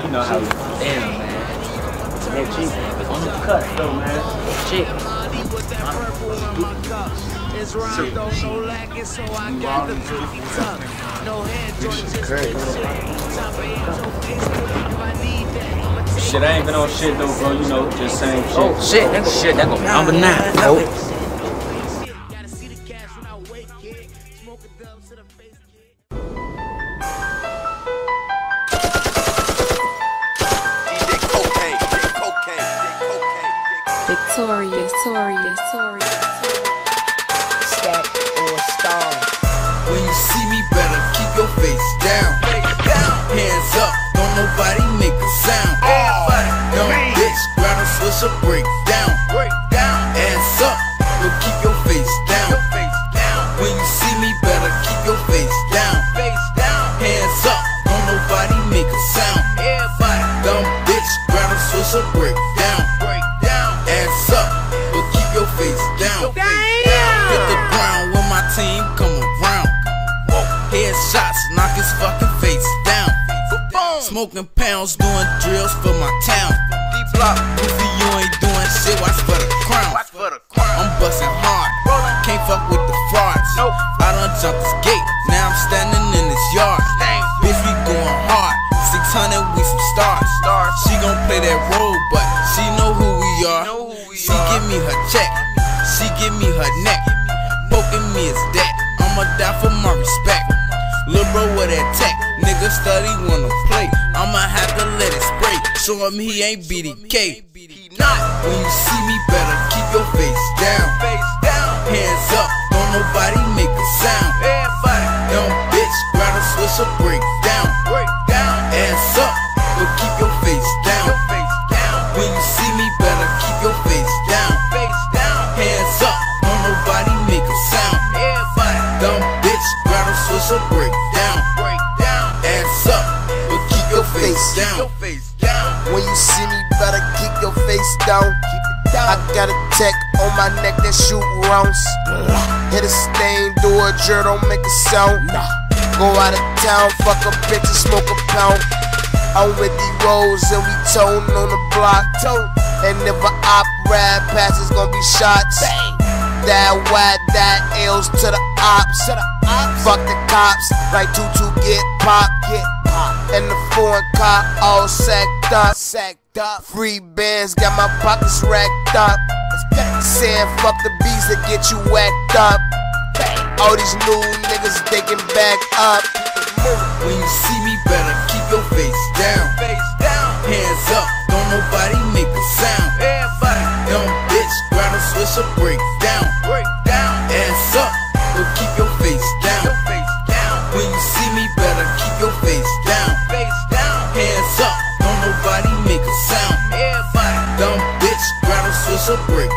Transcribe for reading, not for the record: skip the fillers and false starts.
You know how we Damn, man. that cheap on the cut though, man. Shit. Shit, I ain't been on shit though, bro. You know, just same shit. Oh shit, that go number 9. Nope. Victorious. Stack or star. When you see me, better keep your face down. Hands up, don't nobody make a sound. Dumb bitch, grab a switch or break down. Hands up, but keep your face down. When you see me, better keep your face down. Hands up, don't nobody make a sound. Dumb bitch, grab a switch or break down. Hands up, but keep your face down. Hit the ground when my team come around. Headshots, knock his fucking face down. Smoking pounds, doing drills for my town. Goofy, you ain't doing shit, watch for the crown. I'm busting hard, can't fuck with the frauds. I done jumped this gate, now I'm standing in this yard. Bitch, we going hard, 600, we some stars. She gon' play that role, but she know who we are. She give me her check, she give me her neck. Poking me is that, I'ma die for my respect. Lil' bro with that tech, nigga study wanna play. I'ma have to let it spray, show him he ain't BDK. When you see me, better keep your face down. Hands up, don't nobody make a sound. Dumb bitch, grab a switch or break down. Hands up, but keep your face down. When you see me, better keep your face down. Hands up, don't nobody make a sound. Dumb bitch, grab a switch or break down. Hands up, but keep your face down. When you see me, better keep your face down. I got a tech on my neck that shoot rounds. Hit a stain, do a drill, don't make a sound. Go out of town, fuck a bitch and smoke a pound. I'm with the rolls and we tone on the block. And if a op ride past, it's gonna be shots. That wide, that L's to the ops. Fuck the cops, like Tutu get popped. And the foreign car all sacked up. Free bands, got my pockets racked up. Saying fuck the bees that get you whacked up. All these new niggas, they can back up. When you see me, better keep your face down. Hands up, don't nobody make a sound. Dumb bitch, grab a switch or break down. Hands up, but keep your face down. When you see me, better keep your face down. Hands up, don't nobody make a sound. Dumb bitch, grab a switch or break